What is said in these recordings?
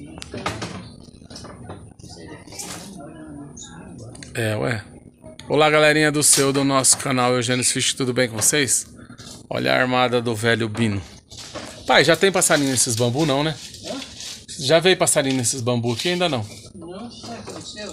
É, ué. Olá, galerinha do nosso canal Eugênio Fish, tudo bem com vocês? Olha a armada do velho Bino. Pai, já tem passarinho nesses bambu não, né? Já veio passarinho nesses bambu aqui? Ainda não. Não, sabe o que aconteceu?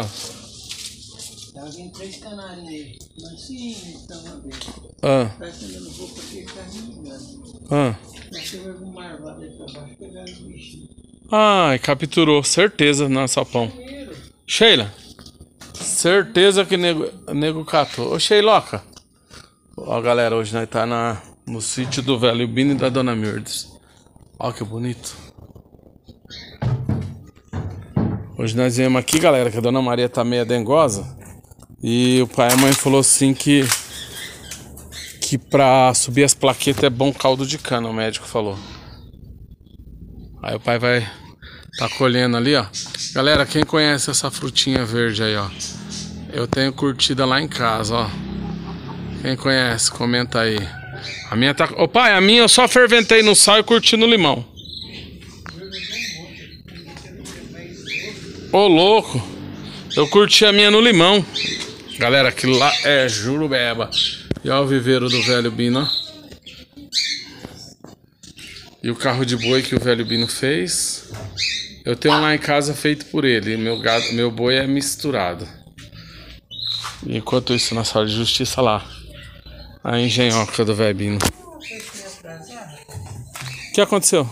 Tava vindo 3 canarinhos aí. Mas sim, estão uma vez. Tá acendendo roupa aqui, tá ligado. Mas você vai com marvado aí pra baixo, pegar os bichinhos. Ai, capturou, certeza, não é só pão. Sheila, certeza que nego catou. Ô, Sheiloca. Ó, galera, hoje nós tá no sítio do velho Bino e da dona Mirdes. Ó, que bonito. Hoje nós viemos aqui, galera, que a dona Maria tá meio dengosa. E o pai e a mãe falou assim que pra subir as plaquetas é bom caldo de cana, o médico falou. Aí o pai vai tá colhendo ali, ó. Galera, quem conhece essa frutinha verde aí, ó? Eu tenho curtida lá em casa, ó. Quem conhece, comenta aí. A minha tá... Ô pai, a minha eu só ferventei no sal e curti no limão. Ô louco, eu curti a minha no limão. Galera, aquilo lá é jurubeba. E ó o viveiro do velho Bino, ó. E o carro de boi que o velho Bino fez. Eu tenho lá em casa feito por ele. Meu boi é misturado. Enquanto isso, na sala de justiça lá, a engenhoca do velho Bino. O que aconteceu?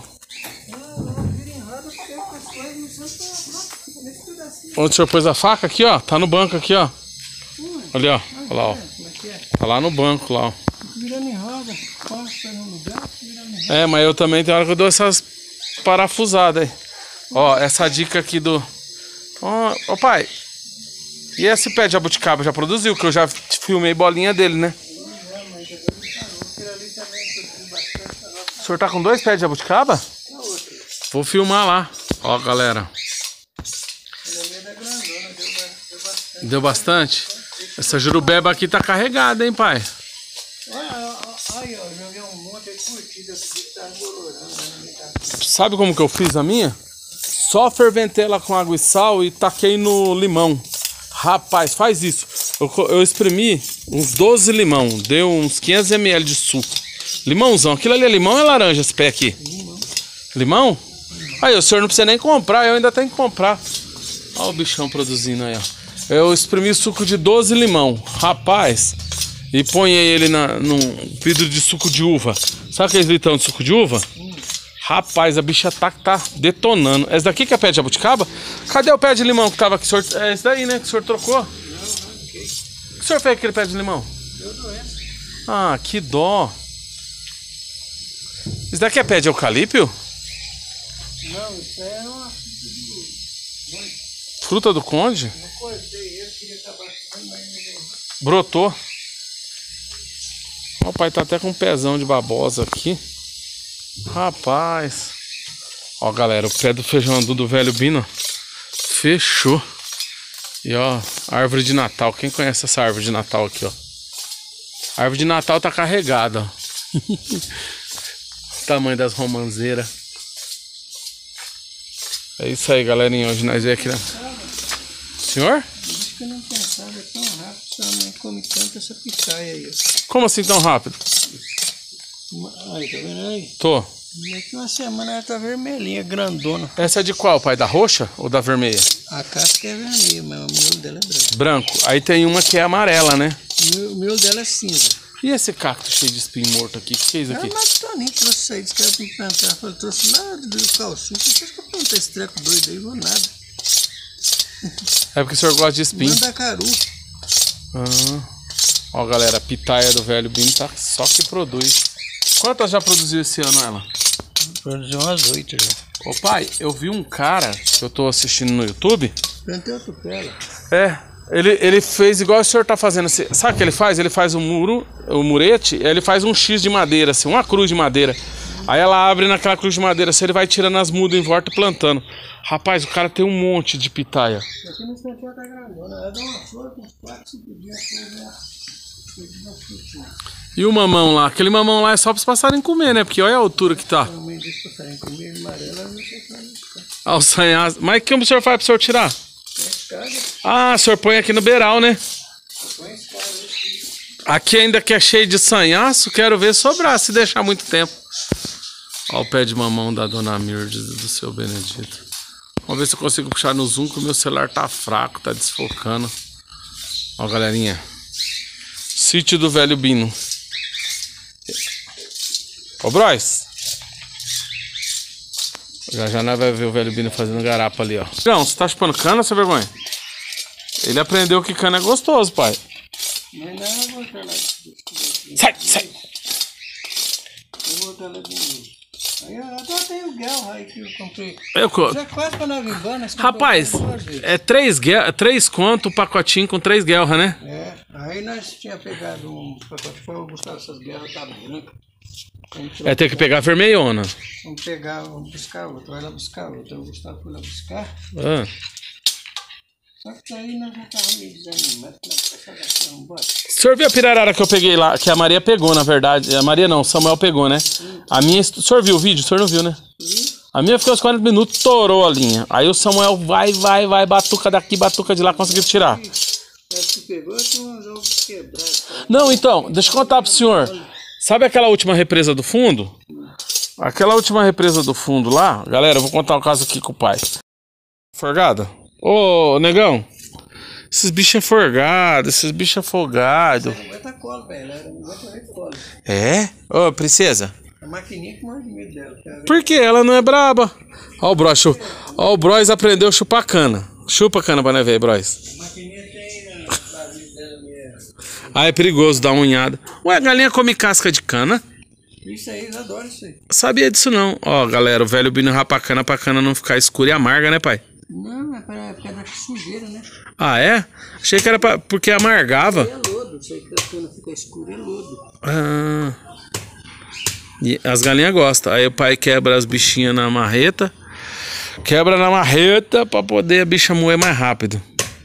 Onde o senhor pôs a faca? Aqui, ó. Tá no banco aqui, ó. Ali, ó. Olha lá, ó. Tá lá no banco, lá, ó. Virando em roda, passa no lugar, virando em roda. É, mas eu também tenho hora que eu dou essas parafusadas aí. Ó, essa dica aqui do... Ó, pai. E esse pé de jabuticaba já produziu? Que eu já filmei bolinha dele, né? O senhor tá com 2 pés de jabuticaba? Vou filmar lá. Ó, galera. Deu bastante? Essa jurubeba aqui tá carregada, hein, pai? Olha, eu joguei um monte de curtida aqui que tá embolorando. Sabe como que eu fiz a minha? Só ferventei ela com água e sal e taquei no limão. Rapaz, faz isso. Eu espremi uns 12 limão. Deu uns 500 ml de suco. Limãozão. Aquilo ali é limão ou é laranja esse pé aqui? Limão? Aí, o senhor não precisa nem comprar. Eu ainda tenho que comprar. Olha o bichão produzindo aí, ó. Eu espremi suco de 12 limão. Rapaz. E ponhei ele num vidro de suco de uva. Sabe aqueles litrão de suco de uva? Rapaz, a bicha tá detonando. Esse daqui que é pé de jabuticaba? Cadê o pé de limão que tava aqui? É esse daí, né? Que o senhor trocou? Não, arranquei. O que o senhor fez com aquele pé de limão? Deu doença. Ah, que dó. Isso daqui é pé de eucalipto? Não, isso é uma fruta de... Fruta do conde? Eu cortei ele, queria acabar com ele, mas ninguém... Brotou. O pai tá até com um pezão de babosa aqui. Rapaz. Ó, galera, o pé do feijão andu do velho Bino fechou. E ó, árvore de Natal. Quem conhece essa árvore de Natal aqui, ó? A árvore de Natal tá carregada, ó. O tamanho das romanzeiras. É isso aí, galerinha. Hoje nós viemos aqui, né? Senhor? Acho que eu não pensava tão rápido. Sua mãe come tanto essa pitaia aí, ó. Como assim tão rápido? Aí, tá vendo aí? Tô. Daqui uma semana ela tá vermelhinha, grandona. Essa é de qual, pai? Da roxa ou da vermelha? A casca é vermelha, mas o miolo dela é branco. Branco. Aí tem uma que é amarela, né? O miolo dela é cinza. E esse cacto cheio de espinho morto aqui? O que é isso aqui? Ah, mas Toninho trouxe isso aí, disse que era pra me plantar. Falei, trouxe nada do calcinho. Você acha que eu plantei esse treco doido aí? Vou nada. É porque o senhor gosta de espinho. Mandacaru. Ó, galera, a pitaia do velho Bino tá só que produz. Quantas já produziu esse ano ela? Produziu umas 8 já. Ô pai, eu vi um cara que eu tô assistindo no YouTube. Plantei outro pé. É, ele fez igual o senhor tá fazendo. Sabe o que ele faz? Ele faz um murete, ele faz um X de madeira, assim, uma cruz de madeira. Aí ela abre naquela cruz de madeira, assim, ele vai tirando as mudas em volta e plantando. Rapaz, o cara tem um monte de pitaia. Aqui no instante tá grandona. Ela dá uma flor com uns 4, 5 dias. E o mamão lá? Aquele mamão lá é só para os passarinhos comer, né? Porque olha a altura que tá. Ah, o sanhaço. Mas o que o senhor faz pro senhor tirar? Ah, o senhor põe aqui no beiral, né? Aqui ainda que é cheio de sanhaço, quero ver sobrar se deixar muito tempo. Olha o pé de mamão da dona Mirdes e do seu Benedito. Vamos ver se eu consigo puxar no zoom, que o meu celular tá fraco, tá desfocando. Ó, galerinha. Sítio do Velho Bino. Ô, Bros. Já nós vai ver o Velho Bino fazendo garapa ali, ó. Não, você tá chupando cana, seu vergonha? Ele aprendeu que cana é gostoso, pai. Sai, sai. Eu vou botar lá de novo. Aí eu até tenho o guel aí que eu comprei. Já quase pra nós vivando. Rapaz, é 3 conto o pacotinho com 3 guelras, né? É, aí nós tínhamos pegado um pacote, foi o Gustavo, essas guerras tá branca. É ter que pegar a vermelhona. Vamos buscar outra, vai lá buscar outra. O Gustavo foi lá buscar. Só que aí nós já estávamos meio desanimados. O senhor viu a pirarara que eu peguei lá? Que a Maria pegou, na verdade. A Maria não, o Samuel pegou, né? A minha. O senhor viu o vídeo? O senhor não viu, né? A minha ficou uns 40 minutos, torou a linha. Aí o Samuel vai, batuca daqui, batuca de lá, conseguiu tirar. Não, então, deixa eu contar pro senhor. Sabe aquela última represa do fundo? Aquela última represa do fundo lá, galera, eu vou contar um caso aqui com o pai. Forgada? Ô, negão, esses bichos é forgado, esses bichos é folgado. É? Ô, princesa. A maquininha que morre de medo dela. Por quê? Ela não é braba. Ó o Bros aprendeu a chupar cana. Chupa cana pra nós ver, Bros. A maquininha tem a vida dela mesmo. Ah, é perigoso dar uma unhada. Ué, a galinha come casca de cana? Isso aí, eles adoram isso aí. Sabia disso não. Ó, galera, o Velho Bino rapa cana pra cana não ficar escura e amarga, né, pai? Não, é pra da sujeira, né? Ah, é? Achei que era porque amargava. É lodo, isso aí que a cana fica escura é lodo. Ah. E as galinhas gostam. Aí o pai quebra as bichinhas na marreta. Quebra na marreta pra poder a bicha moer mais rápido.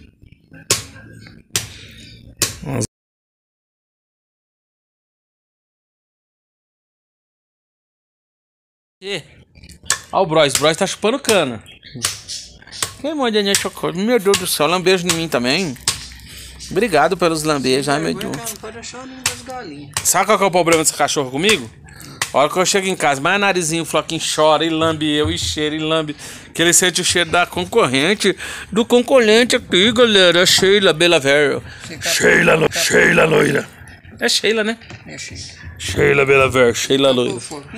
Ó o Bros tá chupando cana. Que modinha chocou. Meu Deus do céu, lambejo em mim também. Obrigado pelos lambejos, ai meu Deus. Não pode achar o nome das galinhas. Sabe qual que é o problema desse cachorro comigo? A hora que eu chego em casa, mais narizinho, o Floquinho chora e lambe eu, e cheira e lambe. Que ele sente o cheiro da concorrente. Do concorrente aqui, galera. Sheila Belaver. Sheila loira. É Sheila, né? É Sheila. Sheila Belaver, Sheila loira.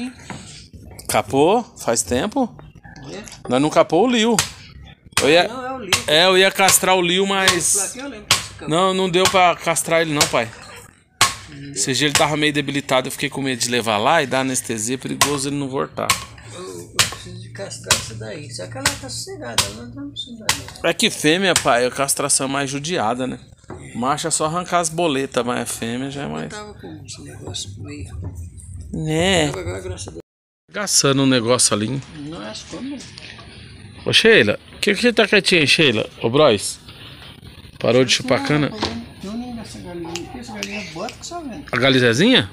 Capou? Faz tempo? É? Nós não capou o Liu. Não, é o Liu. É, eu ia castrar o Liu, mas... Não deu pra castrar ele não, pai. Esse dia ele tava meio debilitado, eu fiquei com medo de levar lá e dar anestesia, é perigoso ele não voltar. Eu preciso de castrar isso daí. Só que ela tá sossegada, ela não tá sossegada. É que fêmea, pai, a castração é mais judiada, né? Macho é só arrancar as boletas, mas a fêmea já é mais... Eu tava com esse negócio meio... Né? Agora, graças a Deus. Gaçando um negócio ali. Não é as como. Ô, Sheila, o que tá quietinha aí, Sheila? Ô, Bros? Parou de chupar cana? Não, essa galinha aqui, essa galinha bota que só vendo. A galizezinha?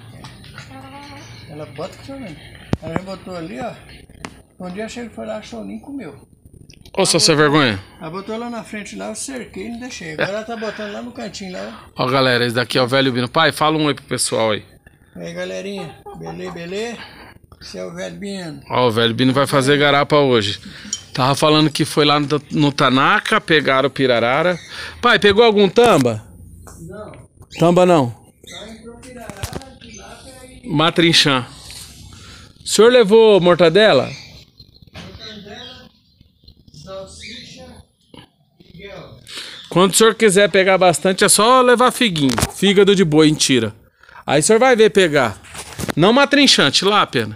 Ela bota que só vendo. Ela já botou ali, ó. Um dia ele foi lá, achou, nem comeu. Ô, seu sem vergonha. Ela botou lá na frente, lá eu cerquei e não deixei. Agora ela tá botando lá no cantinho, lá. Ó, galera, esse daqui é o Velho Bino. Pai, fala um oi pro pessoal aí. E aí, galerinha. Beleza? Esse é o Velho Bino. Ó, o Velho Bino vai fazer garapa hoje. Tava falando que foi lá no Tanaka, pegaram o pirarara. Pai, pegou algum tamba? Não. Tamba não. Só entrou pirarara, tilápia e... Matrinchã. O senhor levou mortadela? Mortadela, salsicha e guel. Quando o senhor quiser pegar bastante, é só levar figuinho. Fígado de boi, mentira. Aí o senhor vai ver pegar. Não matrinchã, tilápia.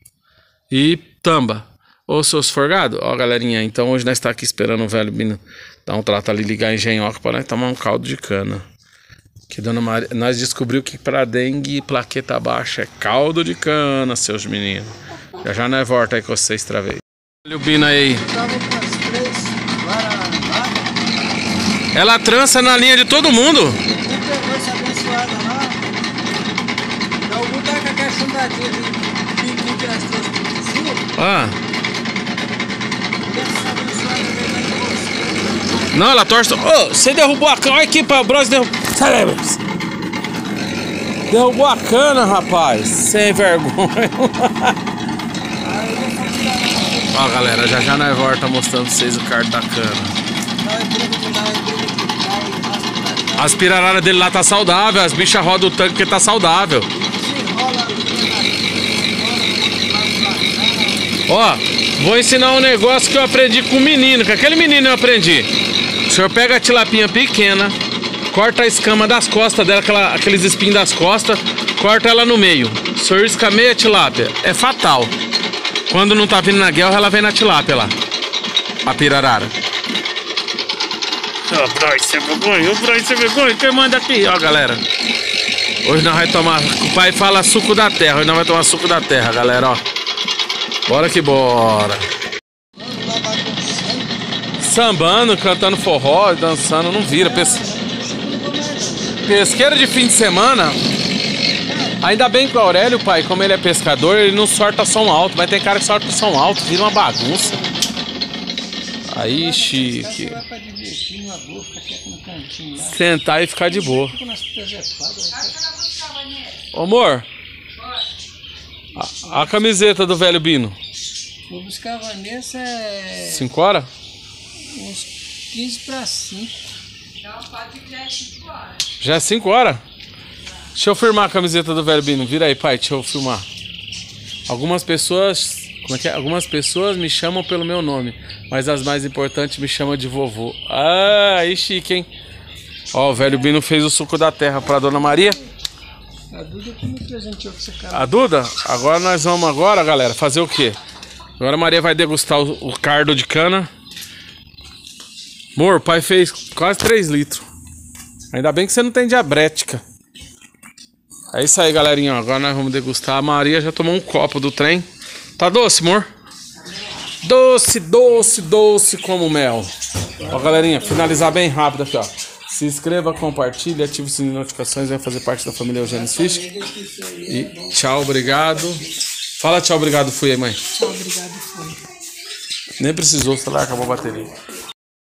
E tamba. Ô, seus forgados, ó, galerinha, então hoje nós tá aqui esperando o Velho Bino dar um trato ali, ligar a engenhoca pra nós tomar um caldo de cana. Que Dona Maria, nós descobriu que pra dengue e plaqueta baixa é caldo de cana, seus meninos. Já nós volta aí com vocês outra vez. Velho Bino aí. Ela trança na linha de todo mundo. Quem pegou essa abençoada lá? aquele piquinho que nós trouxemos pro vizinho. Ah. Pensava no suave verdade de você. Não, ela torce. Ô, você derrubou a cana. Olha aqui, o Bros derrubou. Derrubou a cana, rapaz. Sem vergonha. Ó, galera, já nós volta mostrando pra vocês o carro da cana. As pirararas dele lá tá saudável, as bichas rodam o tanque que tá saudável. Ó, vou ensinar um negócio que eu aprendi com o menino, com aquele menino eu aprendi. O senhor pega a tilapinha pequena, corta a escama das costas dela, aqueles espinhos das costas, corta ela no meio. O senhor risca meia tilápia, é fatal. Quando não tá vindo na guelra, ela vem na tilápia lá. A pirarara. Ó, Bros, você vergonha, você vergonha, quem manda aqui? Ó, galera. Hoje nós vamos tomar, o pai fala suco da terra, hoje nós vamos tomar suco da terra, galera, ó. Bora que bora. Sambando, cantando forró, dançando, não vira. Pesqueiro de fim de semana. Ainda bem que o Aurélio, pai, como ele é pescador, ele não sorta som alto. Mas tem cara que sorta som alto, vira uma bagunça. Aí, chique. Sentar e ficar de boa. Ô, amor. A camiseta do velho Bino. Vou buscar a Vanessa 5 horas? Uns 15 para 5. Não, pode que já é 5 horas. Já é 5 horas? Deixa eu filmar a camiseta do velho Bino. Vira aí, pai, deixa eu filmar. Algumas pessoas... Como é que é? Algumas pessoas me chamam pelo meu nome, mas as mais importantes me chamam de vovô. Ah, aí chique, hein? Ó, o velho Bino fez o suco da terra pra Dona Maria. A Duda que me presenteou com essa cara. A Duda? Agora nós vamos galera, fazer o quê? Agora a Maria vai degustar o cardo de cana. Amor, o pai fez quase 3 litros. Ainda bem que você não tem diabética. É isso aí, galerinha. Agora nós vamos degustar. A Maria já tomou um copo do trem. Tá doce, amor? Doce, doce, doce como mel. Ó, galerinha, finalizar bem rápido aqui, ó. Se inscreva, compartilhe, ative o sininho de notificações, vai fazer parte da família Eugênis Fish. E tchau, obrigado. Fala tchau, obrigado, fui aí, mãe. Tchau, obrigado, fui. Nem precisou, o celular acabou a bateria.